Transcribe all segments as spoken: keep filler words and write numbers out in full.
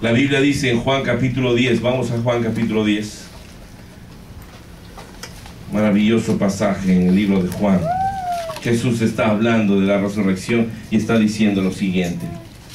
La Biblia dice en Juan capítulo diez, vamos a Juan capítulo diez. Maravilloso pasaje en el libro de Juan. Jesús está hablando de la resurrección y está diciendo lo siguiente.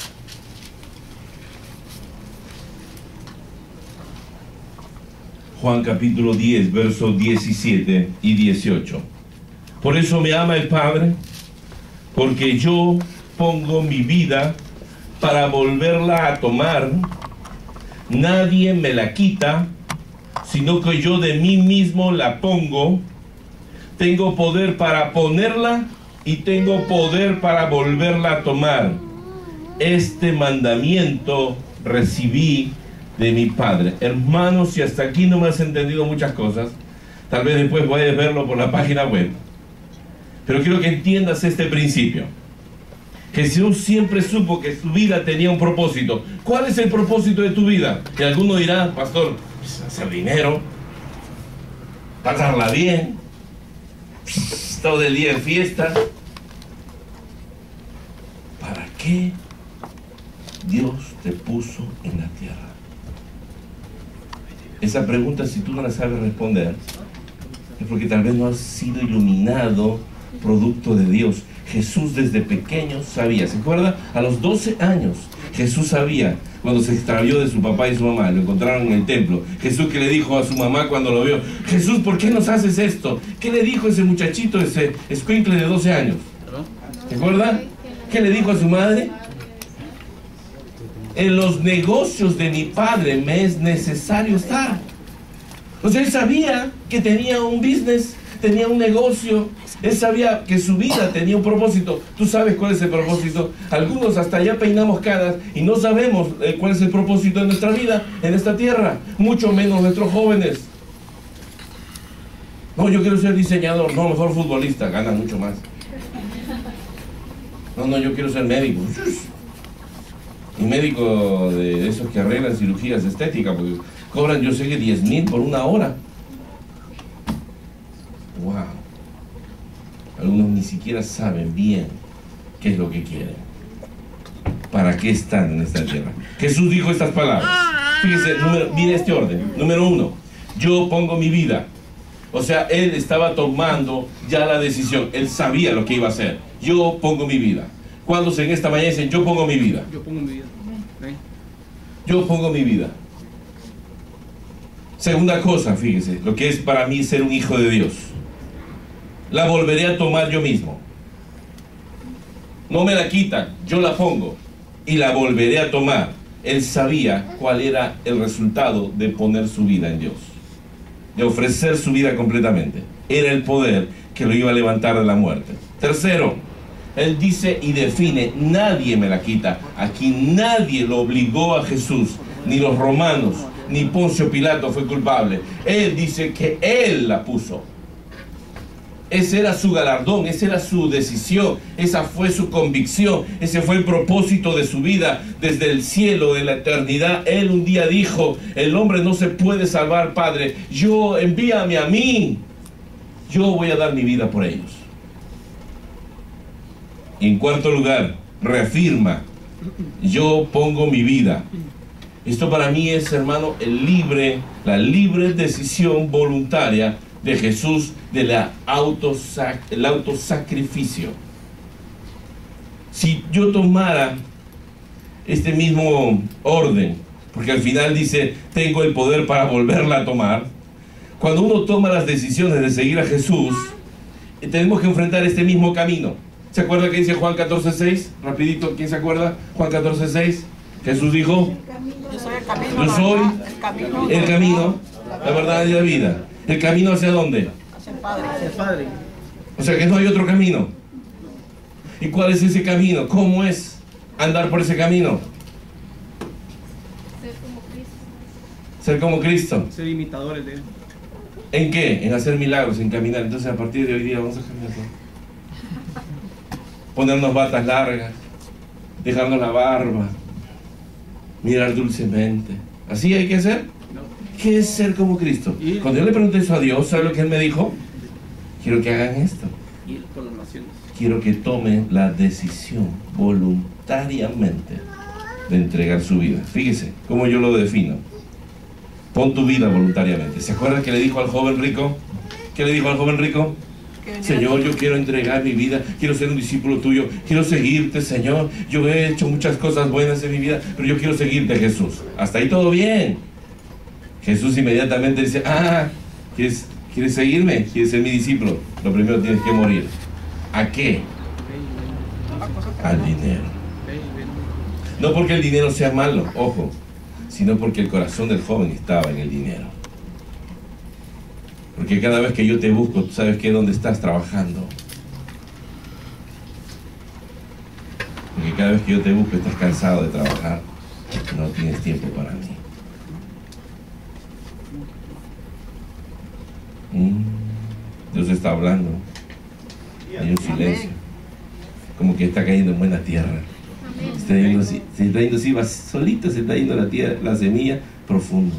Juan capítulo diez, versos diecisiete y dieciocho. Por eso me ama el Padre, porque yo pongo mi vida para volverla a tomar. Nadie me la quita, sino que yo de mí mismo la pongo. Tengo poder para ponerla y tengo poder para volverla a tomar. Este mandamiento recibí de mi Padre. Hermanos, si hasta aquí no me has entendido muchas cosas, tal vez después puedes verlo por la página web. Pero quiero que entiendas este principio. Jesús siempre supo que su vida tenía un propósito. ¿Cuál es el propósito de tu vida? Y alguno dirá, pastor, pues hacer dinero, pasarla bien, todo el día en fiesta. ¿Para qué Dios te puso en la tierra? Esa pregunta, si tú no la sabes responder, es porque tal vez no has sido iluminado producto de Dios. Jesús desde pequeño sabía, ¿se acuerda? A los doce años Jesús sabía, cuando se extravió de su papá y su mamá, lo encontraron en el templo. Jesús, que le dijo a su mamá cuando lo vio: Jesús, ¿por qué nos haces esto? ¿Qué le dijo ese muchachito, ese escuincle de doce años? ¿Se acuerda? ¿Qué le dijo a su madre? En los negocios de mi padre me es necesario estar. O sea, él sabía que tenía un business, tenía un negocio. Él sabía que su vida tenía un propósito. ¿Tú sabes cuál es el propósito? Algunos hasta ya peinamos caras y no sabemos eh, cuál es el propósito de nuestra vida en esta tierra. Mucho menos nuestros jóvenes. No, yo quiero ser diseñador. No, mejor futbolista, gana mucho más. No, no, yo quiero ser médico. Y médico de esos que arreglan cirugías estéticas, porque cobran, yo sé que diez mil por una hora. Wow. Algunos ni siquiera saben bien qué es lo que quieren, para qué están en esta tierra. Jesús dijo estas palabras. Fíjese, número, mire este orden. Número uno, yo pongo mi vida. O sea, él estaba tomando ya la decisión. Él sabía lo que iba a hacer. Yo pongo mi vida. ¿Cuántos en esta mañana dicen: yo pongo mi vida? Yo pongo mi vida. Yo pongo mi vida. Segunda cosa, fíjese, lo que es para mí ser un hijo de Dios. La volveré a tomar yo mismo. No me la quitan, yo la pongo y la volveré a tomar. Él sabía cuál era el resultado de poner su vida en Dios, de ofrecer su vida completamente. Era el poder que lo iba a levantar de la muerte. Tercero, él dice y define: nadie me la quita. Aquí nadie lo obligó a Jesús, ni los romanos, ni Poncio Pilato fue culpable. Él dice que él la puso. Ese era su galardón, esa era su decisión, esa fue su convicción, ese fue el propósito de su vida desde el cielo, de la eternidad. Él un día dijo: el hombre no se puede salvar, Padre, yo, envíame a mí, yo voy a dar mi vida por ellos. Y en cuarto lugar, reafirma: yo pongo mi vida. Esto para mí es, hermano, el libre, la libre decisión voluntaria de Jesús, de la autosac el autosacrificio. Si yo tomara este mismo orden, porque al final dice: tengo el poder para volverla a tomar. Cuando uno toma las decisiones de seguir a Jesús, tenemos que enfrentar este mismo camino. ¿Se acuerda que dice Juan catorce seis? Rapidito, ¿quién se acuerda? Juan catorce seis. Jesús dijo: yo soy el camino, yo soy el camino, el camino, la verdad y la vida. ¿El camino hacia dónde? hacia el Padre. Hacia el Padre. O sea que no hay otro camino. ¿Y cuál es ese camino? ¿Cómo es andar por ese camino? Ser como Cristo. Ser como Cristo. Ser imitadores de Él. ¿En qué? En hacer milagros, en caminar. Entonces a partir de hoy día vamos a caminar. Ponernos batas largas, dejarnos la barba, mirar dulcemente. ¿Así hay que hacer? No. ¿Qué es ser como Cristo? Cuando yo le pregunté eso a Dios, ¿sabe lo que Él me dijo? Quiero que hagan esto. Ir por las naciones. Quiero que tomen la decisión voluntariamente de entregar su vida. Fíjese cómo yo lo defino. Pon tu vida voluntariamente. ¿Se acuerdan que le dijo al joven rico? ¿Qué le dijo al joven rico? Señor, yo quiero entregar mi vida, quiero ser un discípulo tuyo, quiero seguirte, Señor. Yo he hecho muchas cosas buenas en mi vida, pero yo quiero seguirte, Jesús. Hasta ahí todo bien. Jesús inmediatamente dice, ah, ¿quieres, ¿quieres seguirme? ¿Quieres ser mi discípulo? Lo primero tienes que morir. ¿A qué? Al dinero. No porque el dinero sea malo, ojo, sino porque el corazón del joven estaba en el dinero. Porque cada vez que yo te busco, tú sabes que dónde estás trabajando. Porque cada vez que yo te busco, estás cansado de trabajar. No tienes tiempo para mí. Mm, Dios está hablando. Hay un silencio. Como que está cayendo en buena tierra. Se está yendo así, se está yendo así, va solito, se está yendo la tierra, la semilla profundo.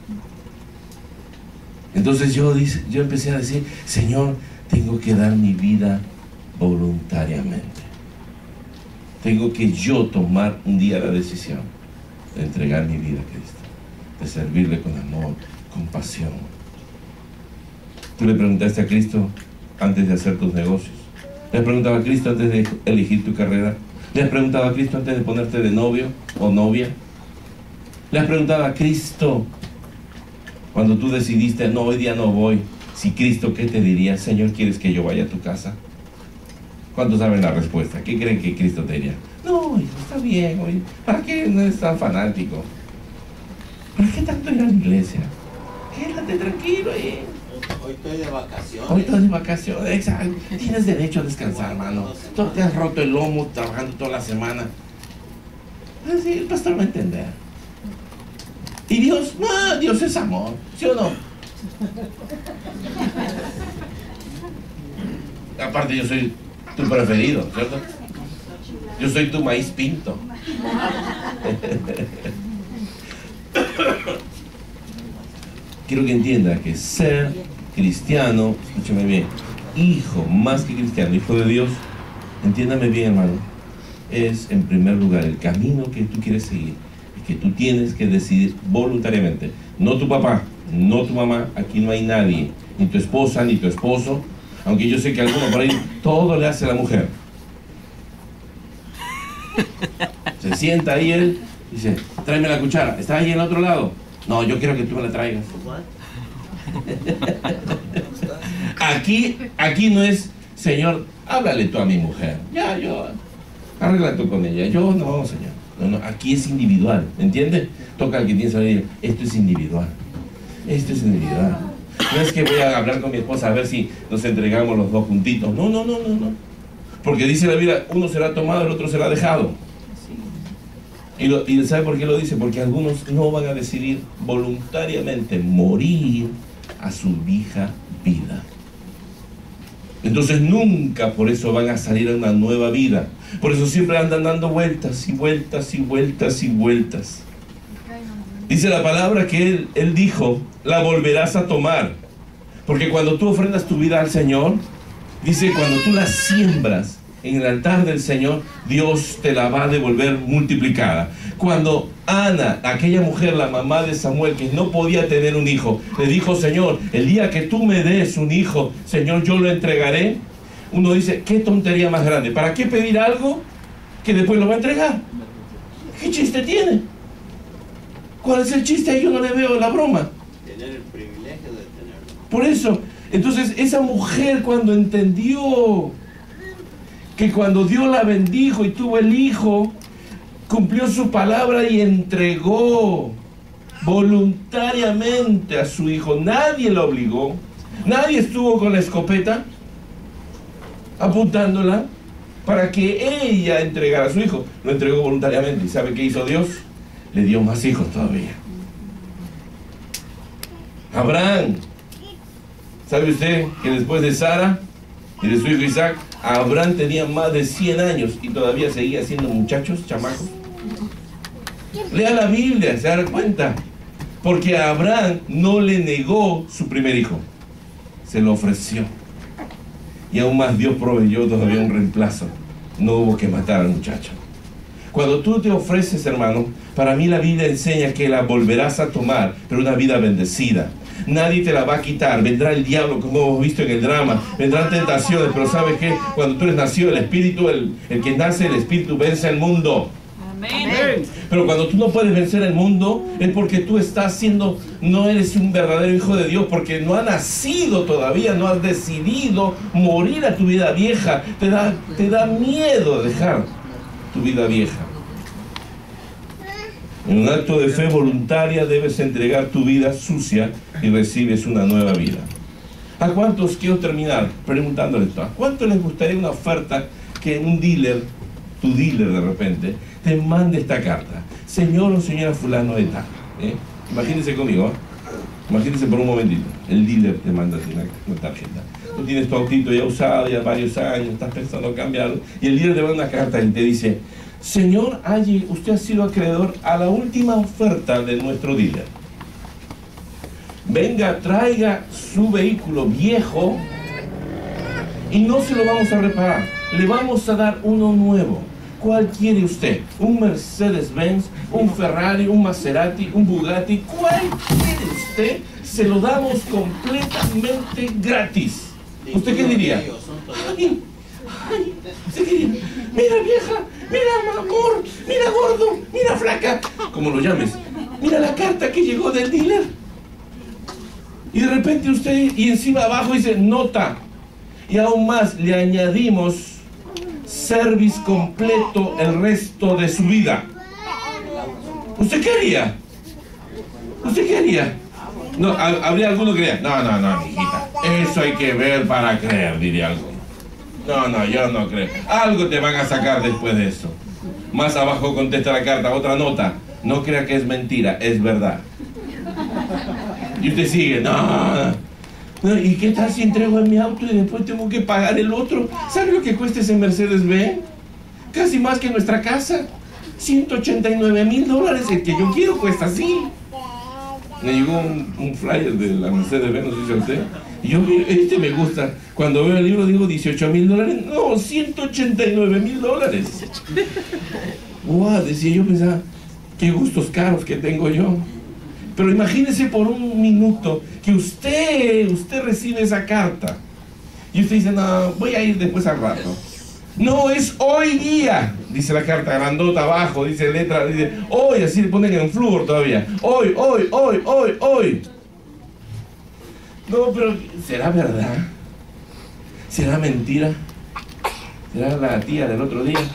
Entonces yo, dice, yo empecé a decir, Señor, tengo que dar mi vida voluntariamente. Tengo que yo tomar un día la decisión de entregar mi vida a Cristo, de servirle con amor, con pasión. Tú le preguntaste a Cristo antes de hacer tus negocios. Le has preguntado a Cristo antes de elegir tu carrera. Le has preguntado a Cristo antes de ponerte de novio o novia. Le has preguntado a Cristo cuando tú decidiste, no, hoy día no voy. Si Cristo, ¿qué te diría? Señor, ¿quieres que yo vaya a tu casa? ¿Cuántos saben la respuesta? ¿Qué creen que Cristo te diría? No, hijo, está bien, oye. ¿Para qué no eres tan fanático? ¿Para qué tanto ir a la iglesia? Quédate tranquilo, eh. Hoy estoy de vacaciones. Hoy estás de vacaciones, exacto. Tienes derecho a descansar, hermano. Tú te has roto el lomo trabajando toda la semana. Así, el pastor va a entender. Y Dios, no, Dios es amor, ¿sí o no? Aparte yo soy tu preferido, ¿cierto? Yo soy tu maíz pinto. Quiero que entienda que ser cristiano, escúchame bien, hijo, más que cristiano, hijo de Dios, entiéndame bien, hermano, es en primer lugar el camino que tú quieres seguir y que tú tienes que decidir voluntariamente. No tu papá, no tu mamá, aquí no hay nadie, ni tu esposa, ni tu esposo, aunque yo sé que alguno por ahí todo le hace a la mujer. Se sienta ahí él, dice, tráeme la cuchara, está ahí en el otro lado. No, yo quiero que tú me la traigas. Aquí, aquí no es, Señor, háblale tú a mi mujer. Ya, yo, arregla tú con ella. Yo no, Señor. No, no, aquí es individual, ¿me entiendes? Toca al que tienes que decir, esto es individual. Esto es individual. No es que voy a hablar con mi esposa a ver si nos entregamos los dos juntitos. No, no, no, no, no. Porque dice la Biblia, uno será tomado, el otro será dejado. Y, lo, y ¿sabe por qué lo dice? Porque algunos no van a decidir voluntariamente morir a su vieja vida. Entonces nunca por eso van a salir a una nueva vida. Por eso siempre andan dando vueltas y vueltas y vueltas y vueltas. Dice la palabra que él, él dijo, la volverás a tomar. Porque cuando tú ofrendas tu vida al Señor, dice, cuando tú la siembras en el altar del Señor, Dios te la va a devolver multiplicada. Cuando Ana, aquella mujer, la mamá de Samuel, que no podía tener un hijo, le dijo, Señor, el día que tú me des un hijo, Señor, yo lo entregaré. Uno dice, qué tontería más grande. ¿Para qué pedir algo que después lo va a entregar? ¿Qué chiste tiene? ¿Cuál es el chiste? Yo no le veo la broma. Tener el privilegio de tenerlo. Por eso, entonces esa mujer cuando entendió que cuando Dios la bendijo y tuvo el hijo, cumplió su palabra y entregó voluntariamente a su hijo. Nadie la obligó, nadie estuvo con la escopeta apuntándola para que ella entregara a su hijo. Lo entregó voluntariamente. ¿Y sabe qué hizo Dios? Le dio más hijos todavía. Abraham, ¿sabe usted que después de Sara y de su hijo Isaac, Abraham tenía más de cien años y todavía seguía siendo muchachos, chamacos? Lea la Biblia, se da cuenta. Porque a Abraham no le negó su primer hijo, se lo ofreció. Y aún más Dios proveyó todavía un reemplazo. No hubo que matar al muchacho. Cuando tú te ofreces, hermano, para mí la Biblia enseña que la volverás a tomar, pero una vida bendecida. Nadie te la va a quitar. Vendrá el diablo, como hemos visto en el drama. Vendrán tentaciones, pero ¿sabes qué? Cuando tú eres nacido, el Espíritu, el, el que nace, el Espíritu vence el mundo. Amén. Pero cuando tú no puedes vencer el mundo, es porque tú estás siendo, no eres un verdadero hijo de Dios, porque no has nacido todavía, no has decidido morir a tu vida vieja. Te da, te da miedo dejar tu vida vieja. En un acto de fe voluntaria debes entregar tu vida sucia y recibes una nueva vida. ¿A cuántos, quiero terminar preguntándoles esto, a cuántos les gustaría una oferta que un dealer, tu dealer de repente, te mande esta carta? Señor o señora fulano de tal. ¿eh? Imagínense conmigo, ¿eh? Imagínense por un momentito. El dealer te manda una, una tarjeta. Tú tienes tu autito ya usado, ya varios años, estás pensando en cambiarlo, y el dealer te manda una carta y te dice: Señor, allí usted ha sido acreedor a la última oferta de nuestro dealer. Venga, traiga su vehículo viejo y no se lo vamos a reparar. Le vamos a dar uno nuevo. ¿Cuál quiere usted? ¿Un Mercedes-Benz? ¿Un Ferrari? ¿Un Maserati? ¿Un Bugatti? ¿Cuál quiere usted? Se lo damos completamente gratis. ¿Usted qué diría? Ay, ay, ¿usted qué diría? Mira vieja, mira amor, mira gordo, mira flaca, como lo llames. Mira la carta que llegó del dealer. Y de repente usted, y encima abajo dice nota. Y aún más le añadimos service completo el resto de su vida. ¿Usted qué haría? ¿Usted qué haría? No, habría alguno que diría: no, no, no, mijita, eso hay que ver para creer, diría alguno. No, no, yo no creo. Algo te van a sacar después de eso. Más abajo contesta la carta, otra nota: no crea que es mentira, es verdad. Y usted sigue: no, no, ¿y qué tal si entrego en mi auto y después tengo que pagar el otro? ¿Sabe lo que cuesta ese Mercedes-Benz? Casi más que nuestra casa. ciento ochenta y nueve mil dólares. El que yo quiero cuesta así. Me llegó un, un flyer de la Mercedes-Benz, no sé si a usted. Y yo, este me gusta. Cuando veo el libro digo dieciocho mil dólares. No, ciento ochenta y nueve mil dólares. Wow, decía yo, pensaba, qué gustos caros que tengo yo. Pero imagínese por un minuto que usted, usted recibe esa carta. Y usted dice: no, voy a ir después al rato. No, es hoy día. Dice la carta grandota abajo, dice letra, dice hoy, así le ponen en flúor todavía. Hoy, hoy, hoy, hoy, hoy. No, pero ¿será verdad? ¿Será mentira? ¿Será la tía del otro día?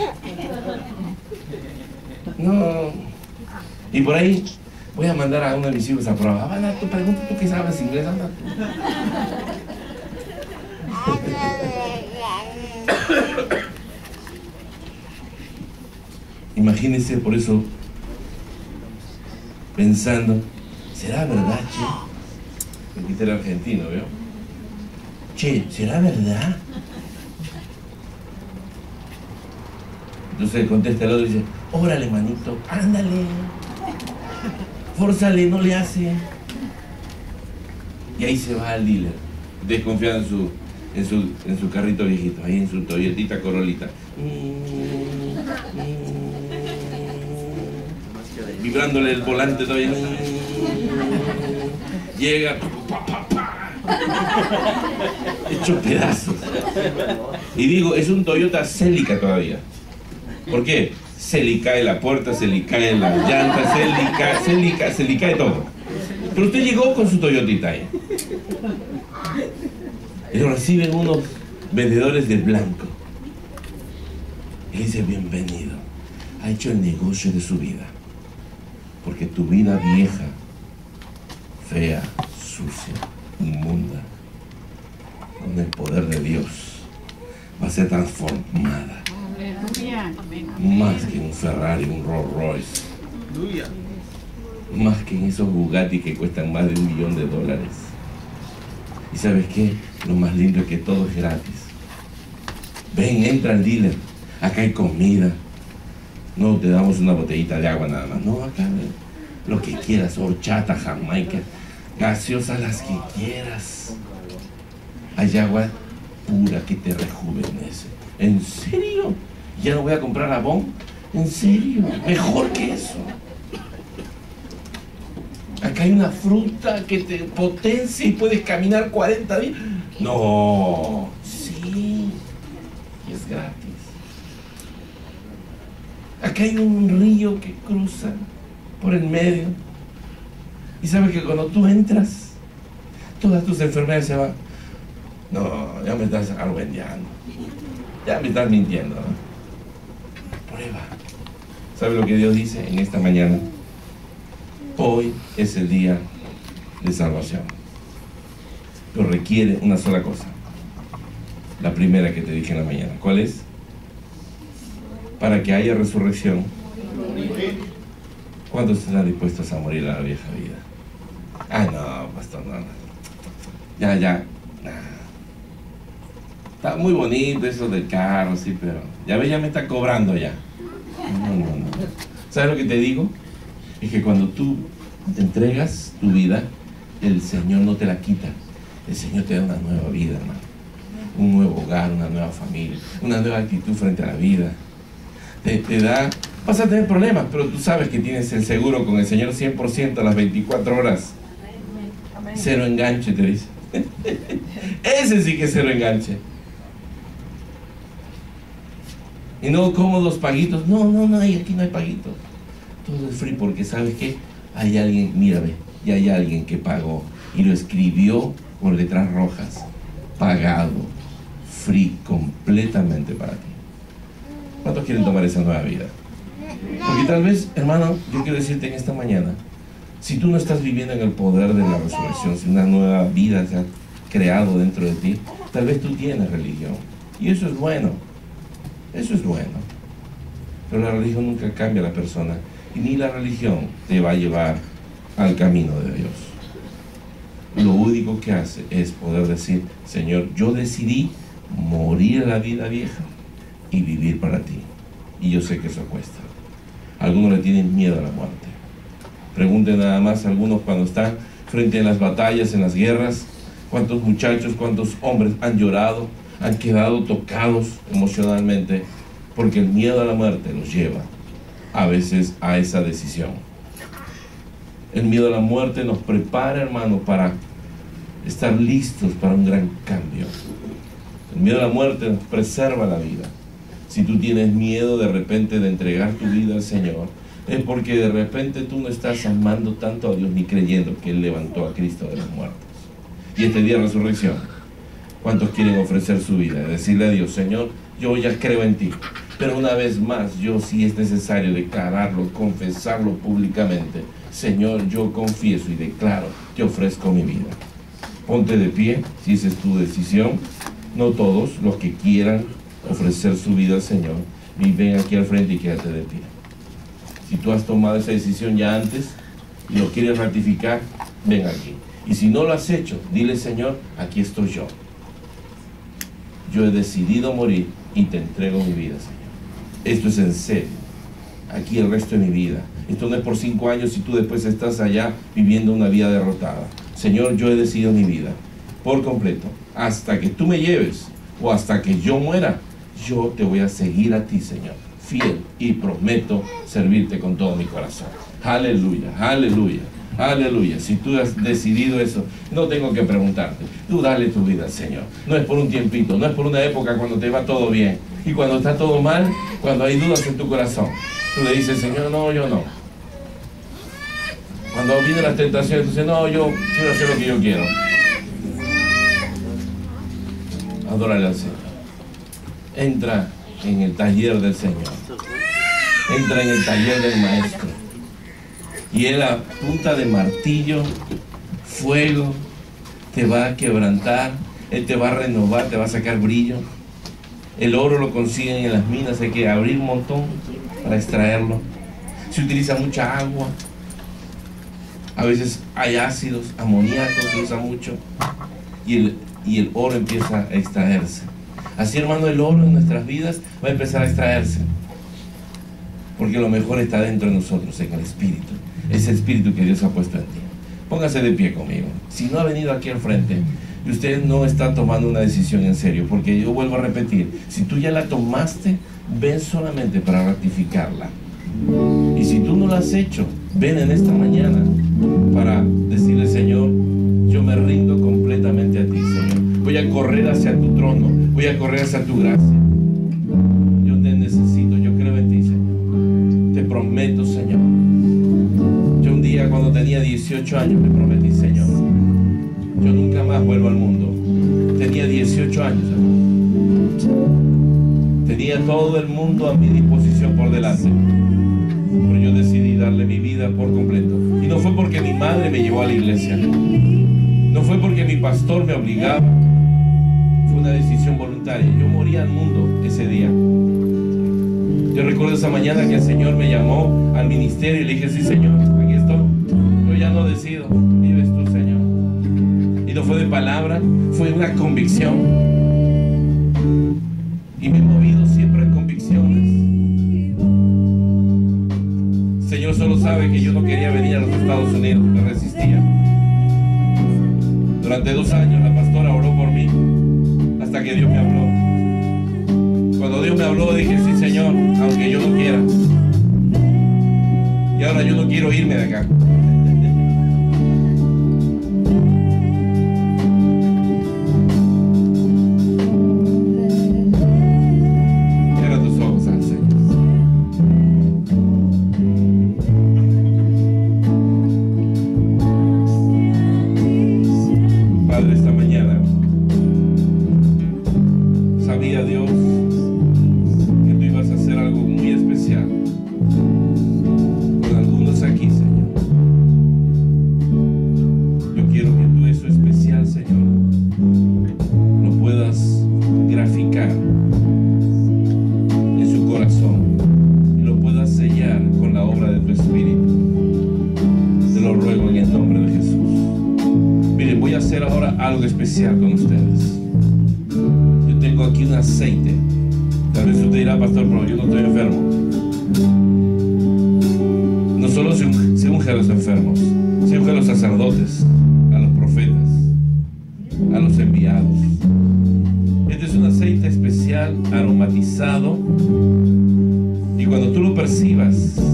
No. Y por ahí voy a mandar a uno de mis hijos a prueba. Anda, tú pregunta, tú que sabes inglés, anda tú. Imagínense por eso pensando: ¿será verdad, che? Me quité el argentino, ¿veo? Che, ¿será verdad? Entonces contesta el otro y dice: órale, manito, ándale, fórzale, no le hace. Y ahí se va al dealer, desconfiado en su, en su, en su carrito viejito, ahí en su Toyotita Corolita. Mm, mm, vibrándole el volante todavía. Llega, pa, pa, pa, hecho pedazos. Y digo, es un Toyota Celica todavía. ¿Por qué? Se le cae la puerta, se le cae la llanta, se le cae, se le cae, se le cae todo. Pero usted llegó con su Toyotita ahí. Y lo reciben unos vendedores de blanco. Y dice: bienvenido. Ha hecho el negocio de su vida. Porque tu vida vieja, fea, sucia, inmunda, con el poder de Dios, va a ser transformada. Aleluya. Más que en un Ferrari, un Rolls Royce. Aleluya. Más que en esos Bugatti que cuestan más de un millón de dólares. ¿Y sabes qué? Lo más lindo es que todo es gratis. Ven, entra al dealer. Acá hay comida. No te damos una botellita de agua nada más. No, acá lo que quieras. Horchata, jamaica, gaseosas, las que quieras. Hay agua pura que te rejuvenece. ¿En serio? ¿Ya no voy a comprar Avon? ¿En serio? Mejor que eso. Acá hay una fruta que te potencia y puedes caminar cuarenta días. No, sí, y es gratis. Acá hay un río que cruza por el medio. Y sabes que cuando tú entras, todas tus enfermedades se van. No, ya me estás argüendeando. Ya me estás mintiendo, ¿no? Prueba. ¿Sabe lo que Dios dice en esta mañana? Hoy es el día de salvación. Pero requiere una sola cosa. La primera que te dije en la mañana. ¿Cuál es? Para que haya resurrección. ¿Cuántos están dispuestos a morir a la vieja vida? Ah, no, pastor, no, no. Ya, ya. Está muy bonito eso del carro, sí, pero ya ves, ya me está cobrando ya. No, no, no. ¿Sabes lo que te digo? Es que cuando tú entregas tu vida, el Señor no te la quita. El Señor te da una nueva vida, hermano. Un nuevo hogar, una nueva familia, una nueva actitud frente a la vida. Te, te da... Vas a tener problemas, pero tú sabes que tienes el seguro con el Señor cien por ciento a las veinticuatro horas. Cero enganche, te dice. Ese sí que es cero enganche. Y no cómodos paguitos. No, no, no, aquí no hay paguitos. Todo es free porque ¿sabes qué? Hay alguien, mírame, y hay alguien que pagó y lo escribió con letras rojas. Pagado, free, completamente para ti. ¿Cuántos quieren tomar esa nueva vida? Porque tal vez, hermano, yo quiero decirte en esta mañana, si tú no estás viviendo en el poder de la resurrección, si una nueva vida se ha creado dentro de ti, tal vez tú tienes religión. Y eso es bueno. Eso es bueno. Pero la religión nunca cambia a la persona. Y ni la religión te va a llevar al camino de Dios. Lo único que hace es poder decir, Señor, yo decidí morir a la vida vieja y vivir para ti. Y yo sé que eso cuesta. Algunos le tienen miedo a la muerte. Pregunten nada más a algunos cuando están frente a las batallas, en las guerras, cuántos muchachos, cuántos hombres han llorado, han quedado tocados emocionalmente, porque el miedo a la muerte los lleva a veces a esa decisión. El miedo a la muerte nos prepara, hermano, para estar listos para un gran cambio. El miedo a la muerte nos preserva la vida. Si tú tienes miedo de repente de entregar tu vida al Señor, es porque de repente tú no estás amando tanto a Dios ni creyendo que Él levantó a Cristo de los muertos. Y este día de resurrección, ¿cuántos quieren ofrecer su vida? Decirle a Dios, Señor, yo ya creo en ti, pero una vez más, yo sí es necesario declararlo, confesarlo públicamente. Señor, yo confieso y declaro, te ofrezco mi vida. Ponte de pie, si esa es tu decisión. No todos los que quieran ofrecer su vida al Señor, y ven aquí al frente y quédate de pie. Si tú has tomado esa decisión ya antes y lo quieres ratificar, ven aquí. Y si no lo has hecho, dile, Señor, aquí estoy yo. Yo he decidido morir y te entrego mi vida, Señor. Esto es en serio. Aquí el resto de mi vida. Esto no es por cinco años y tú después estás allá viviendo una vida derrotada. Señor, yo he decidido mi vida por completo. Hasta que tú me lleves o hasta que yo muera, yo te voy a seguir a ti, Señor, fiel, y prometo servirte con todo mi corazón. Aleluya, aleluya, aleluya. Si tú has decidido eso, no tengo que preguntarte. Tú dale tu vida al Señor. No es por un tiempito, no es por una época cuando te va todo bien. Y cuando está todo mal, cuando hay dudas en tu corazón, tú le dices, Señor, no, yo no. Cuando vienen las tentaciones, tú dices, no, yo quiero hacer lo que yo quiero. Adórale al Señor. Entra en el taller del Señor. Entra en el taller del Maestro. Y Él a punta de martillo, fuego, te va a quebrantar. Él te va a renovar, te va a sacar brillo. El oro lo consiguen en las minas, hay que abrir un montón para extraerlo. Se utiliza mucha agua. A veces hay ácidos, amoníaco se usa mucho. Y el, y el oro empieza a extraerse. Así, hermano, el oro en nuestras vidas va a empezar a extraerse. Porque lo mejor está dentro de nosotros, en el Espíritu. Ese Espíritu que Dios ha puesto en ti. Póngase de pie conmigo. Si no ha venido aquí al frente y usted no está tomando una decisión en serio, porque yo vuelvo a repetir, si tú ya la tomaste, ven solamente para ratificarla. Y si tú no lo has hecho, ven en esta mañana para decirle: Señor, yo me rindo completamente a ti, Señor. Voy a correr hacia tu trono, voy a correr hacia tu gracia. Yo te necesito, yo creo en ti, Señor. Te prometo, Señor. Yo un día, cuando tenía dieciocho años, me prometí: Señor, yo nunca más vuelvo al mundo. Tenía dieciocho años, hermano. Tenía todo el mundo a mi disposición por delante, pero yo decidí darle mi vida por completo. Y no fue porque mi madre me llevó a la iglesia, no fue porque mi pastor me obligaba, fue una decisión voluntaria. Yo moría al mundo ese día. Yo recuerdo esa mañana que el Señor me llamó al ministerio y le dije: sí, Señor, aquí estoy. Yo ya no decido, vives tú, Señor. Y no fue de palabra, fue una convicción. Y me he movido siempre en convicciones. El Señor solo sabe que yo no quería venir a los Estados Unidos, me resistía. Durante dos años la pastora oró por mí, hasta que Dios me habló. Cuando Dios me habló, dije: sí, Señor, aunque yo no quiera. Y ahora yo no quiero irme de acá. Con ustedes. Yo tengo aquí un aceite. Tal vez usted dirá: pastor, pero yo no estoy enfermo. No solo se, se unge a los enfermos, se unge a los sacerdotes, a los profetas, a los enviados. Este es un aceite especial, aromatizado, y cuando tú lo percibas,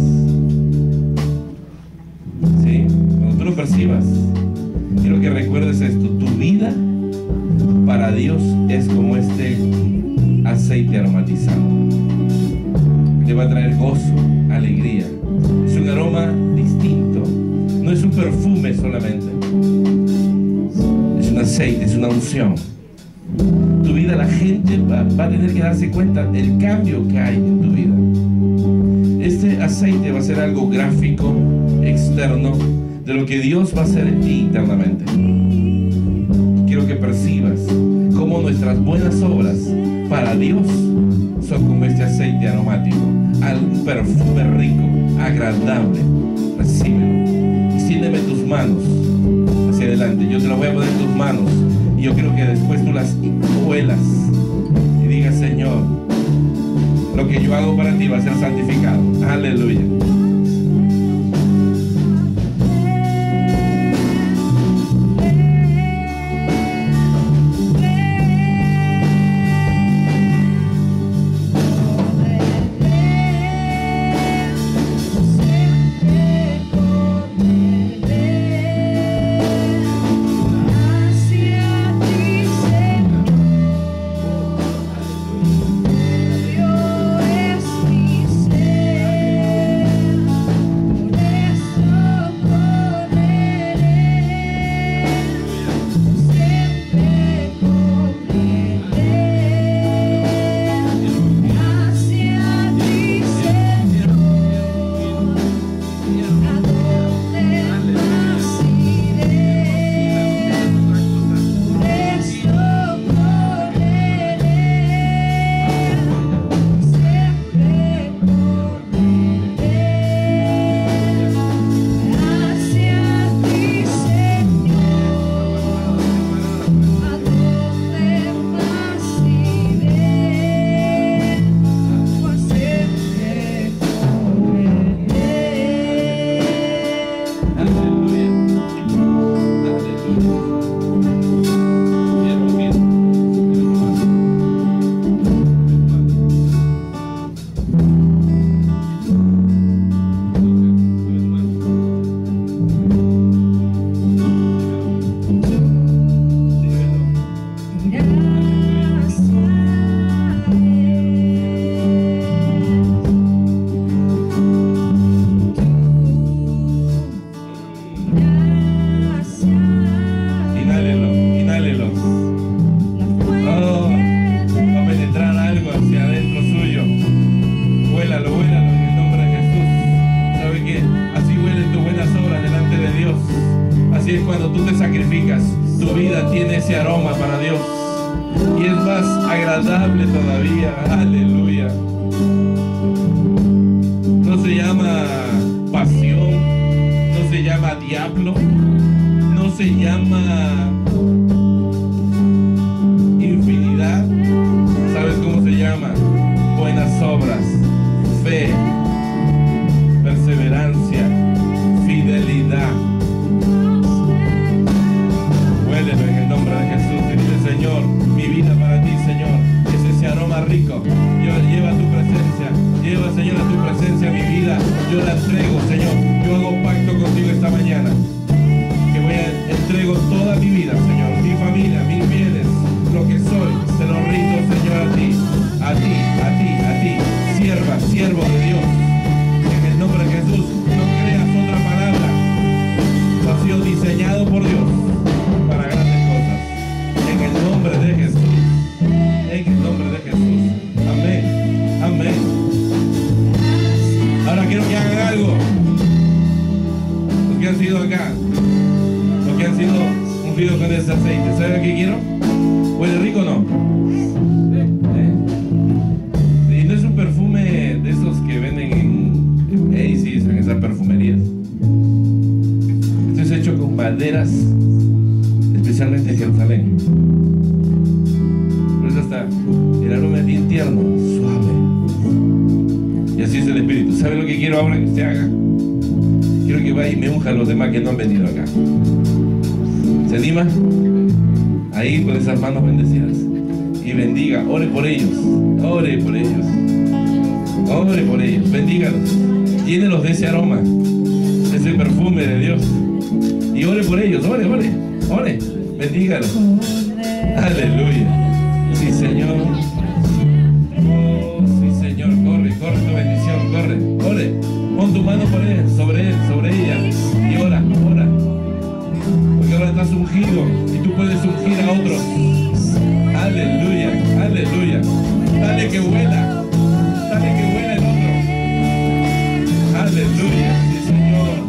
¿sí? Cuando tú lo percibas, quiero que recuerdes esto: tu vida para Dios es como este aceite aromatizado. Te va a traer gozo, alegría. Es un aroma distinto. No es un perfume solamente. Es un aceite, es una unción. Tu vida, la gente va, va a tener que darse cuenta del cambio que hay en tu vida. Este aceite va a ser algo gráfico, externo, de lo que Dios va a hacer en ti internamente. Quiero que percibas cómo nuestras buenas obras para Dios son como este aceite aromático, algún perfume rico, agradable. Recíbelo. Extiéndeme tus manos hacia adelante. Yo te las voy a poner en tus manos y yo creo que después tú las huelas y digas: Señor, lo que yo hago para ti va a ser santificado. Aleluya. Así es cuando tú te sacrificas, tu vida tiene ese aroma para Dios y es más agradable todavía. Aleluya. No se llama pasión, no se llama diablo, no se llama infinidad. ¿Sabes cómo se llama? Buenas obras, fe, perseverancia, fidelidad. Huélelo en el nombre de Jesús y dile: Señor, mi vida para ti, Señor, es ese aroma rico. Yo lleva a tu presencia, lleva, Señor, a tu presencia mi vida. Yo la entrego, Señor. Yo hago pacto contigo esta mañana, que voy a entrego toda mi vida, Señor, mi familia, mis bienes, lo que soy, te lo rindo, Señor, a ti, a ti, a ti, a ti, sierva, siervo de Dios. En el nombre de Jesús, no creas otra palabra. Tú has sido diseñado por Dios para grandes cosas. En el nombre de Jesús. En el nombre de Jesús. Amén. Amén. Ahora quiero que hagan algo. Los que han sido acá, los que han sido ungidos con ese aceite, ¿saben lo que quiero? ¿Huele rico o no? ¿Eh? Y no es un perfume de esos que venden en, en Macy's, en esas perfumerías. Esto es hecho con maderas, especialmente de Jerusalén. Por eso está el aroma es bien tierno, suave. Y así es el Espíritu. ¿Sabe lo que quiero ahora que usted haga? Quiero que vaya y me unja a los demás que no han venido acá. ¿Se anima? Ahí con esas manos bendecidas. Y bendiga, ore por ellos. Ore por ellos. Ore por ellos. Bendígalos. Llénelos de ese aroma, de ese perfume de Dios. Y ore por ellos. Ore, ore, ore. Bendígalos. Aleluya. Sí, Señor. Oh, sí, Señor. Corre, corre tu bendición. Corre, ore. Pon tu mano por él, sobre él, sobre ella. Y ora, ora. Porque ahora estás ungido y tú puedes ungir a otros. Aleluya, aleluya. Dale que vuela. Dale que vuela el otro. Aleluya, sí, Señor.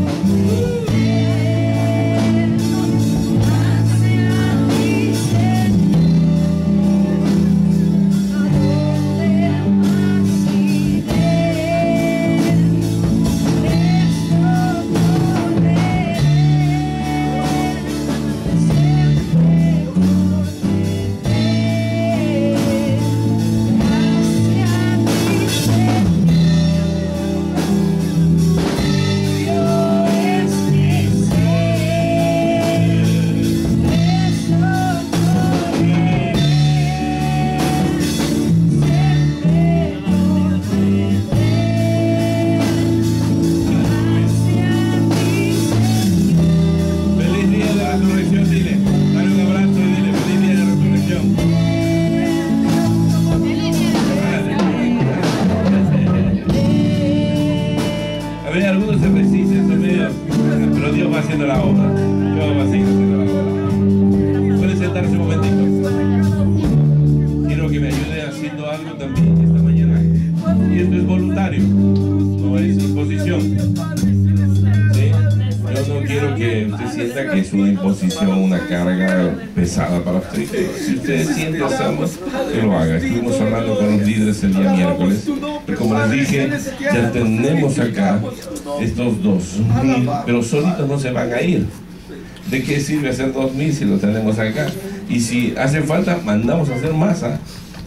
Para usted. Si usted siente hacerlo, que lo haga. Estuvimos hablando con los líderes el día miércoles y como les dije, ya tenemos acá estos dos mil, pero solitos no se van a ir. ¿De qué sirve hacer dos mil si los tenemos acá? Y si hace falta, mandamos a hacer más. ¿eh?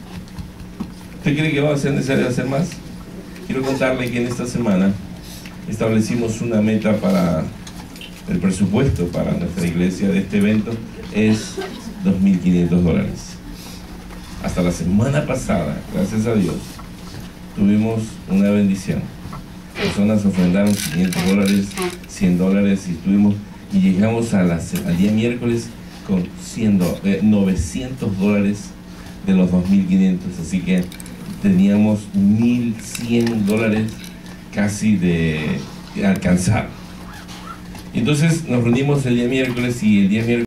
¿Usted cree que va a ser necesario hacer más? Quiero contarle que en esta semana establecimos una meta para el presupuesto para nuestra iglesia de este evento. Es dos mil quinientos dólares. Hasta la semana pasada, gracias a Dios, tuvimos una bendición. Personas ofrendaron quinientos dólares, cien dólares y tuvimos y llegamos a la, al día miércoles con cien, eh, novecientos dólares de los dos mil quinientos. Así que teníamos mil cien dólares casi de, de alcanzar. Entonces nos reunimos el día miércoles y el día miércoles